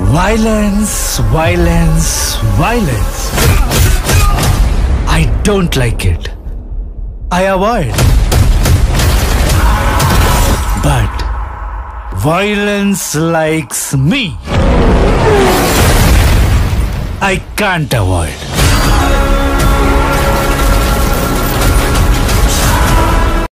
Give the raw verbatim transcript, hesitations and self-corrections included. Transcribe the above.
Violence, violence, violence. I don't like it. I avoid. But violence likes me. I can't avoid.